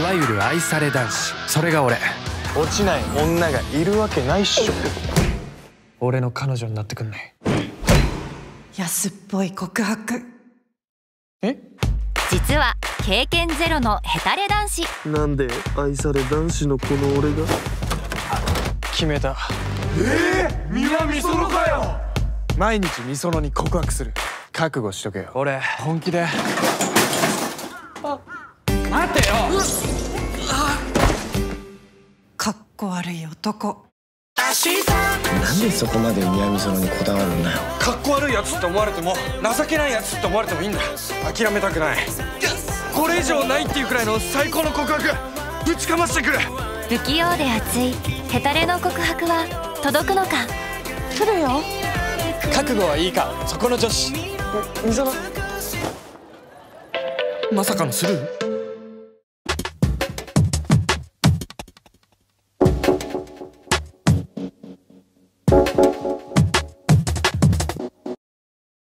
わゆる愛され男子、それが俺。 落ちない女がいるわけないっしょ。 俺の彼女になってくんない？ 安っぽい告白。 実は経験ゼロのヘタレ男子。 なんで愛され男子のこの俺が。 決めた。 三輪美園かよ。 毎日美園に告白する。覚悟しとけよ。俺本気で。待てよ。 かっこ悪い男。 なんでそこまで宮美園にこだわるんだよ。 かっこ悪いやつって思われても、情けないやつって思われてもいいんだ。諦めたくない。これ以上ないっていうくらいの最高の告白ぶちかましてくれ。 不器用で熱いヘタレの告白は届くのか。 来るよ。 覚悟はいいか、そこの女子。 美園、 まさかのスルー。